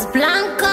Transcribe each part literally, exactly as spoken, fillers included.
Blanco.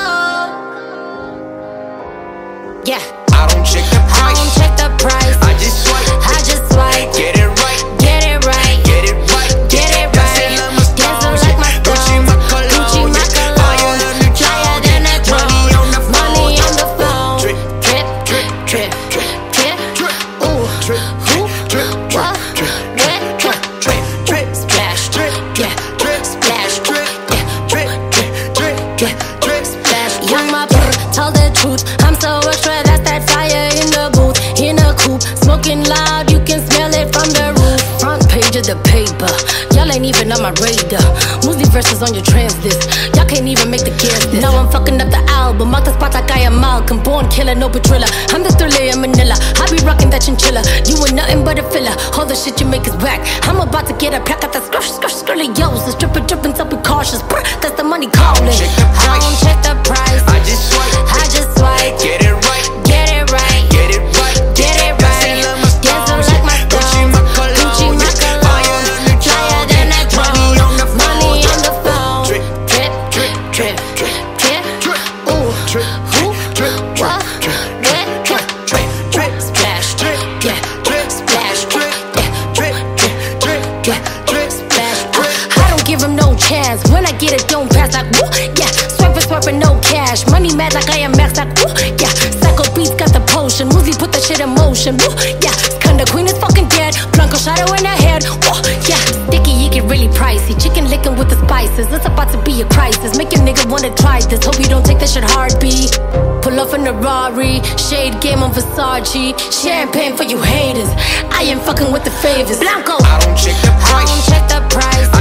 Yeah. I don't check the price. I don't check the price. I just swipe. I just swipe. Get it right. Get it right. Get it right. Get it right. Dancing like my Gucci, stones. my cologne. Gucci, my cologne. Fire than the Flyer than a drone. Money on the phone. Money on the phone. Drip, drip, drip, drip, drip, drip, drip. Ooh, drip, who, drip, what, drip, where, drip, drip, drip, splash, drip, yeah, drip, splash, drip, yeah, drip, drip, drip, drip, splash. Young my brr, tell the truth. I'm so extra, that's that fire in the booth, in a coupe, smoking loud. You can smell it from the roof. Front page of the paper, y'all ain't even on my radar. Movie verses on your trans list, y'all can't even make the guess this. Now I'm fucking up the album, mark the spot like I am Malcolm. Born killer, no patrilla. I'm the thriller in Manila. I be rocking that chinchilla. You ain't nothing but a filler. All the shit you make is whack. I'm about to get a pack of that skrush, skrush, skrilly yos. The stripper dripping, so be cautious. Brr, that's the money calling. check the price. I don't check the price. I just swipe. I just swipe. Get it right. Get it right. Get it right. Get it right. Dancing like my Gucci, stones. my cologne. Gucci, my cologne. Fire than the Flyer than a drone. Money on the Money phone. on the phone. Drip, drip, drip, drip, drip, drip. drip, Ooh, drip, who, drip, what, drip, where, drip, drip, drip, splash, drip, yeah, drip, splash, drip, yeah, drip, drip, drip, drip, splash. I don't give him no chance. When I get it, don't pass like woo, yeah. Swiping, swiping, no cash. Money mad like I am max like woo, yeah. Psycho Beats got the potion. Muzi put the shit in motion, woo, yeah. Skunda Queen is fucking dead. Blanco shadow in her head, woo, yeah. Sticky, you get really pricey. Chicken licking with the spices. It's about to be a crisis. Make a nigga wanna try this. Hope you don't take that shit hard, B. Pull off in a Rari, shade game on Versace. Champagne for you haters. I ain't fucking with the favors. Blanco. I don't check the I price. don't check the price.